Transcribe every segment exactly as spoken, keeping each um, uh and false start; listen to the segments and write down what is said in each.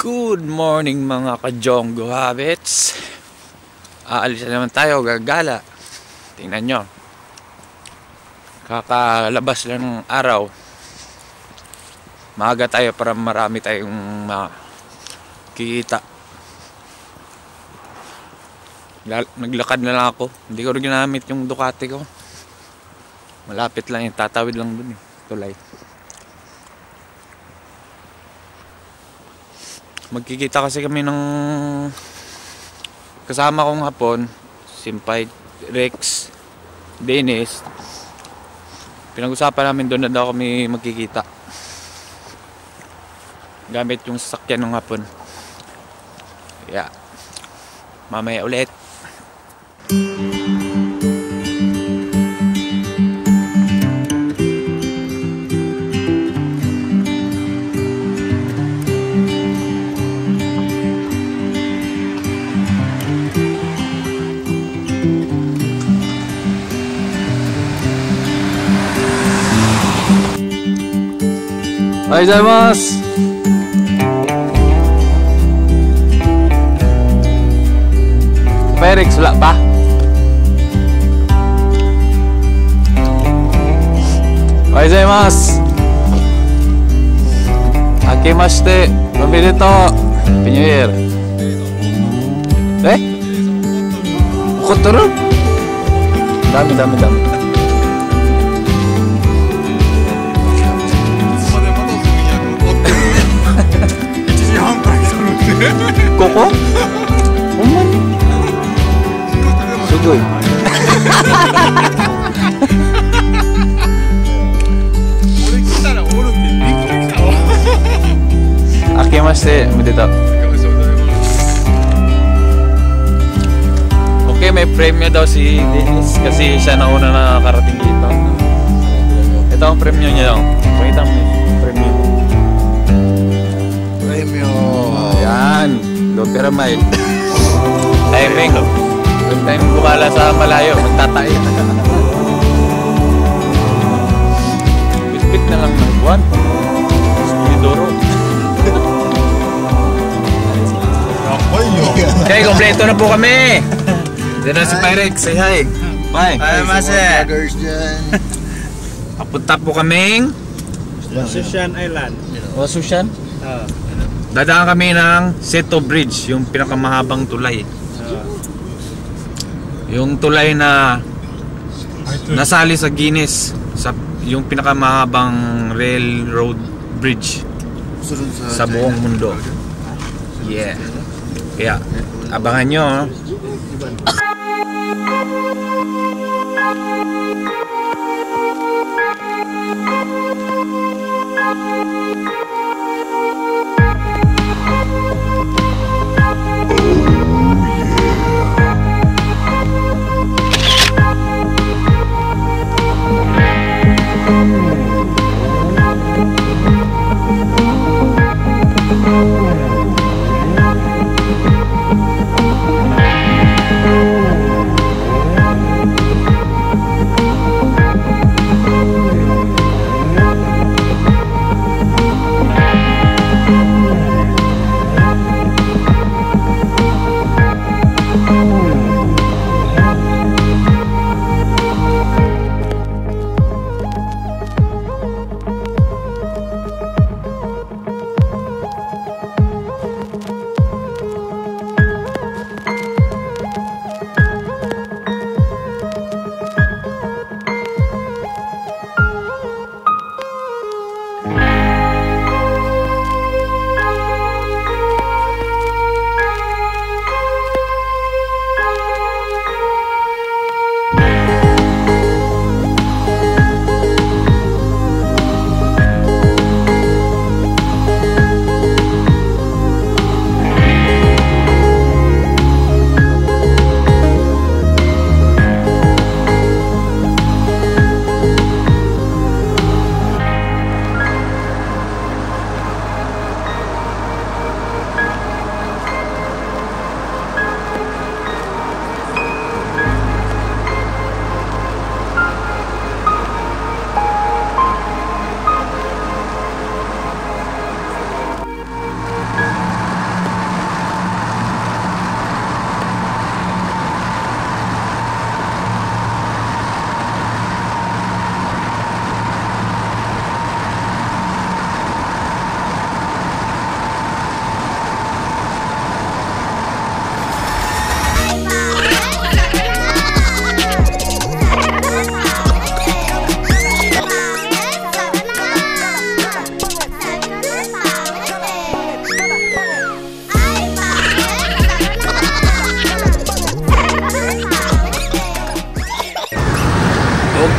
Good morning mga ka-Jonggo Habits. Aalis na naman tayo, gagala. Tingnan nyo, kakalabas lang ng araw. Maaga tayo para marami tayong makikita. Naglakad na lang ako. Hindi ko rin ginamit yung Ducati ko. Malapit lang, yung tatawid lang dun eh, tulay. Magkikita kasi kami ng kasama kong hapon, Simpay, Rex, Dennis. Pinag-usapan namin doon na daw kami magkikita gamit yung sasakyan ng hapon. Yeah, mamaya ulit. Ohayougozaimasu. Rex, wala pa? Ohayougozaimasu. Akemashite omedetou. Happy New Year. Eh? Okotoru? Dami, dami, dami. Koko? Oman? Sugoi. Akemashite omedetou. Okay, may premyo daw si Dennis kasi siya na una nakakarating dito. Ito ang premyo niya daw. Pakita mo yung premyo. Premyo. Yan. Lotera mile. Timing. Good time bukala sa malayo. Magtatay. Bitbit na lang ng buwan. Spinidoro. Okay, kompleto na po kami. Diyan na si Pyrex. Say hi. Bye. Hi, Mase. Papunta po kaming Wasushan Island. Wasushan? Uh. Dadaan kami ng Seto Bridge, yung pinakamahabang tulay. Uh. Yung tulay na nasali sa Guinness, sa yung pinakamahabang railroad bridge sa buong mundo. Yeah. Kaya abangan nyo.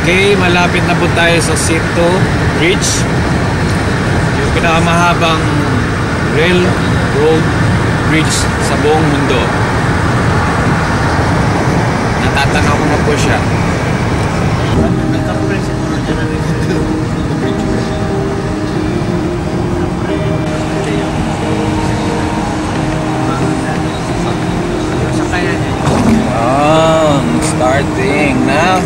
Okay, malapit na po tayo sa Sito Bridge. Yung pinakamahabang railroad bridge sa buong mundo. Natatanaw ko na po siya. Oh, starting now.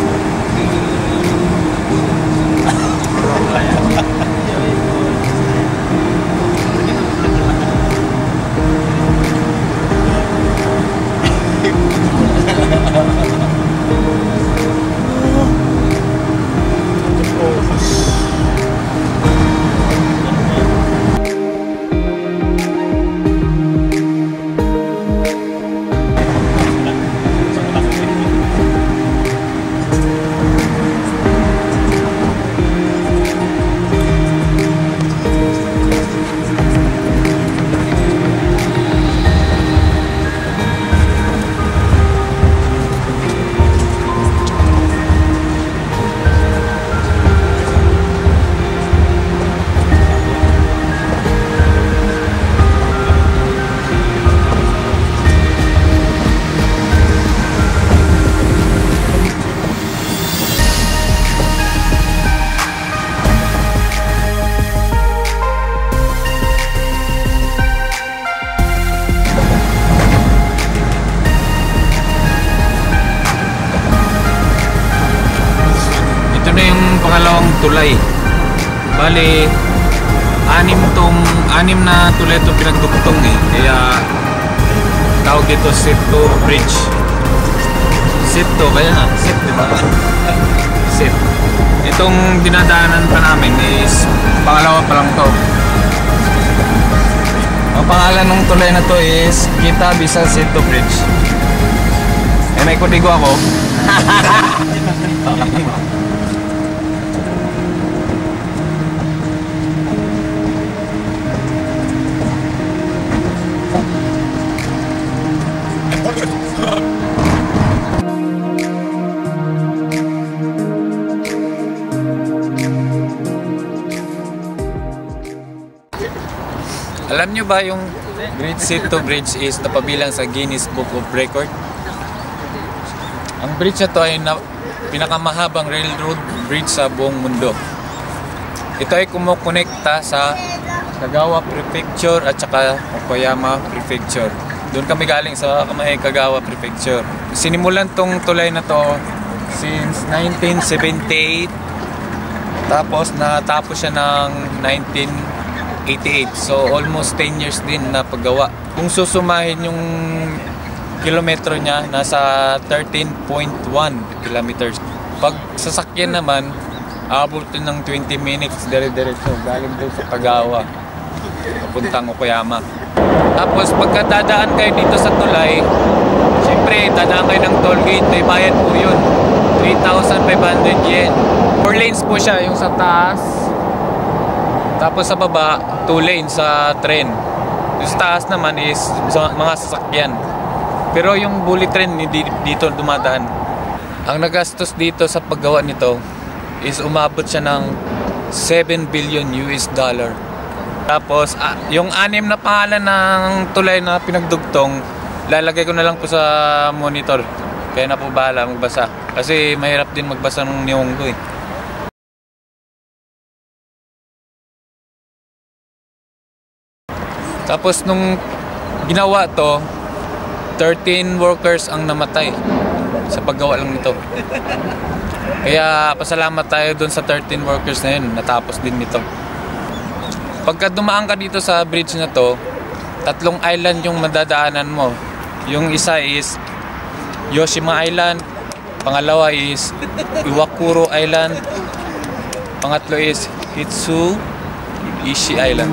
Pangalawang tulay. Bali, anim tong anim na tulay itong pinagdugtong eh. Kaya tawag dito Sito Bridge. Sito, kaya nga, Sit, di ba? Sit. Itong dinadaanan pa namin is pangalawa pa lang to. Ang pangalan ng tulay na to is Kita Bisa Sito Bridge. Eh, may kudigo ako. Alam nyo ba yung Great Sito Bridge is napabilang sa Guinness Book of Record? Ang bridge na to ay na, pinakamahabang railroad bridge sa buong mundo. Ito ay kumukonekta sa Kagawa Prefecture at saka Okayama Prefecture. Doon kami galing sa may Kagawa Prefecture. Sinimulan tong tulay na to since nineteen seventy-eight. Tapos natapos siya ng nineteen eighty-eight. So almost ten years din na paggawa. Kung susumahin yung kilometro niya, nasa thirteen point one kilometers. Pag sasakyan naman, aabot ng twenty minutes dire-diretso galing doon sa Kagawa papuntang Okayama. Tapos pagkadadaan kayo dito sa tulay, syempre dadaan kayo ng toll gate, may bayad po yun, three thousand five hundred yen. Four lanes po siya, yung sa taas, tapos sa baba two lanes sa train. Yung sa taas naman is mga sasakyan, pero yung bullet train hindi dito dumadaan. Ang nagastos dito sa paggawa nito is umabot siya ng seven billion U S dollar. Tapos ah, yung anim na pangalan ng tulay na pinagdugtong, lalagay ko na lang po sa monitor. Kaya na po bahala magbasa, kasi mahirap din magbasa ng Nihongo eh. Tapos nung ginawa to, thirteen workers ang namatay sa paggawa lang nito. Kaya pasalamat tayo dun sa thirteen workers na yun, natapos din nito. Pagka dumaan ka dito sa bridge na to, tatlong island yung madadaanan mo. Yung isa is Yoshima Island, pangalawa is Iwakuro Island, pangatlo is Hitsu Ishi Island.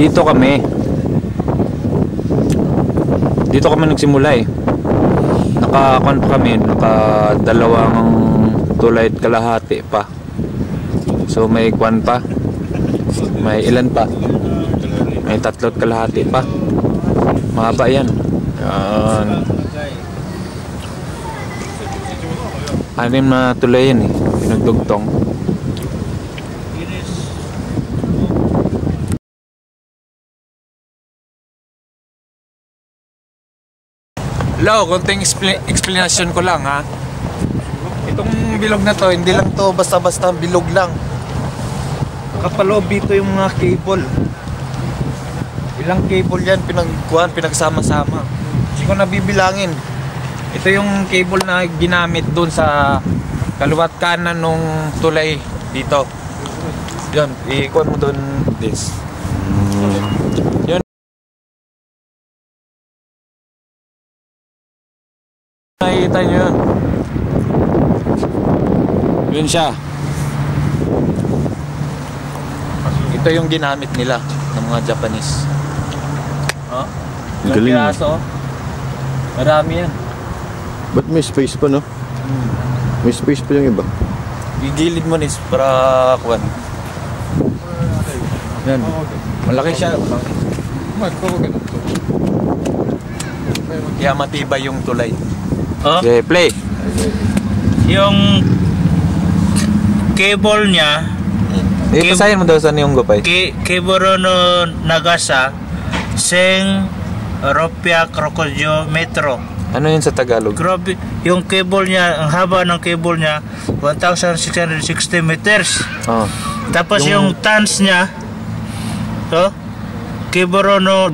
Dito kami. Dito kami nagsimula eh. Naka-kon pa kami, naka-dalawang tulay at kalahati pa. So may kwan pa. May ilan pa? May tatlo't kalahati pa. Mahaba yan. Yan. Anim na tulay yan eh. Pinagdugtong. Hello, konting expl explanation ko lang ha. Itong bilog na to, hindi lang to basta-basta bilog lang. Kapaloob dito yung mga cable. Ilang cable yan pinagkuhan, pinagsama-sama. Hindi ko nabibilangin. Ito yung cable na ginamit doon sa kaluwat kanan nung tulay dito. Yan, ikuhan mo doon this. Yun. Nakikita nyo yun. Yun siya. Ito yung ginamit nila ng mga Japanese. Oh, yung galing. piraso. Marami yan. Ba't may space pa, no? Hmm. May space pa yung iba. Gigilid mo nis para kuwan. Yan. Malaki siya. Kaya matibay yung tulay. Oh, Okay, play. yung cable niya, Eh, pasahin mo daw saan yung gupay. ki cable no Nagasa, Seng Ropia Krokodyo Metro. Ano yun sa Tagalog? Grabe, yung cable niya, ang haba ng cable niya, one thousand six hundred sixty meters. Oh. Tapos Yung- yung, tans niya, to, cable no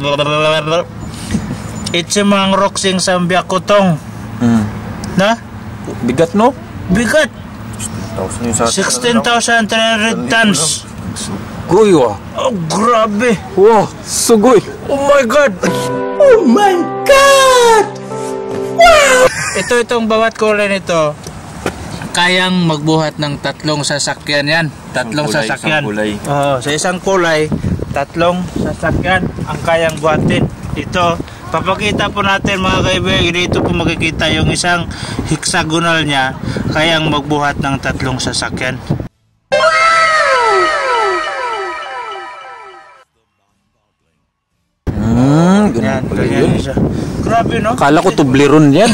Itsimang Roksing Sambia Kutong. Hmm. Na? Bigat no? Bigat! sixteen thousand three hundred tons. Guy wah. Oh, grabe! Wow, sugoy. Oh my God! Oh my God! Wow! Ito, itong bawat kulay nito, kayang magbuhat ng tatlong sasakyan yan. Tatlong Isang kulay, sasakyan. isang kulay. Oo, sa isang kulay, tatlong sasakyan ang kayang buhatin. Ito, papakita po natin mga kaibigan, dito po makikita yung isang hexagonal niya, kayang magbuhat ng tatlong sasakyan. Hmm, Yan, ganyan pala ganyan yun. siya. Grabe, no? Kala ko Toblerone yan.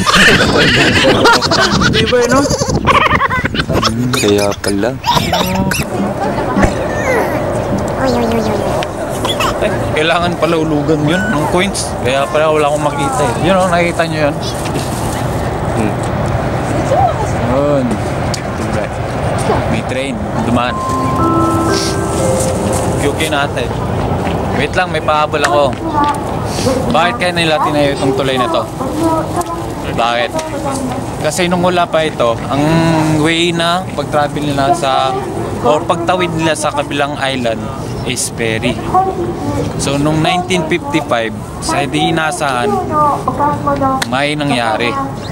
Di ba, no? Hmm, kaya pala. Eh, kailangan pala ulugan yun ng coins. Kaya pala wala akong makita eh. Yun o, nakikita nyo yun. Hmm. Yun. May train. Dumaan. Okay natin. Wait lang, may pahabol ako. Bakit kaya nila tinayo itong tulay na to? Bakit? Kasi nung wala pa ito, ang way na pag-travel nila sa or pagtawid nila sa kabilang island is ferry. So nung nineteen fifty-five, sa di inaasahan, may nangyari.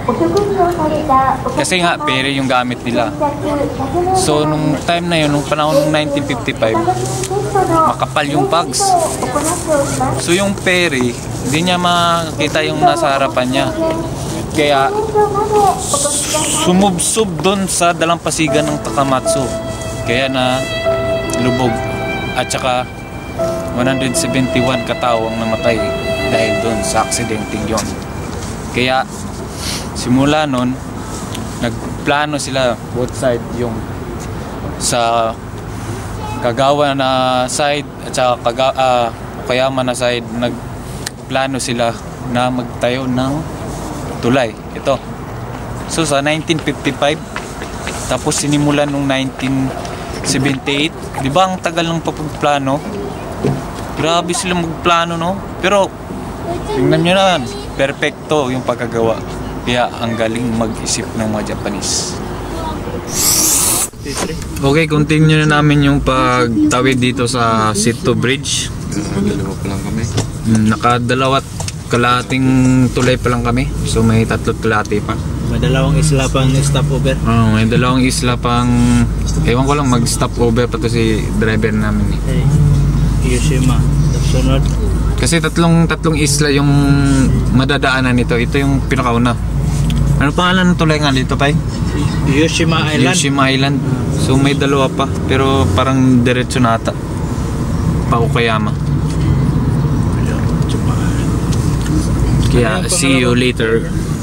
Kasi nga ferry yung gamit nila. So nung time na yun, nung panahon ng nineteen fifty-five, makapal yung pugs. So yung ferry, hindi niya makita yung nasa harapan niya. Kaya sumubsob doon sa dalampasigan ng Takamatsu. Kaya na lubog. At saka one hundred seventy-one katao ang namatay dahil doon sa aksidenteng yon. Kaya simula nun, nagplano sila both side, yung sa Kagawa na side at saka Kaga, uh, Okayama na side, nagplano sila na magtayo ng tulay. Ito. So sa nineteen fifty-five, tapos sinimulan nung nineteen seventy-eight. Di ba ang tagal ng pagplano? Grabe sila magplano, no? Pero tingnan nyo na, perfecto yung pagkagawa. Kaya ang galing mag-isip ng mga Japanese. Okay, continue na namin yung pagtawid dito sa Seto Bridge. Dalawa pa lang kami. Nakadalawat kalahating tulay pa lang kami. So may tatlot kalahati pa. May dalawang isla pang stopover. Oh, may dalawang isla pang, ewan ko lang, mag-stop over pa to si driver namin eh. Hey, Hiroshima. Sunod. Kasi tatlong tatlong isla yung madadaanan nito. Ito yung pinakauna. Ano pangalan ng tuloy nga dito, Pai? Yoshima Island. Yoshima Island. So may dalawa pa, pero parang diretso na ata. Pa Okayama. Kaya see you later.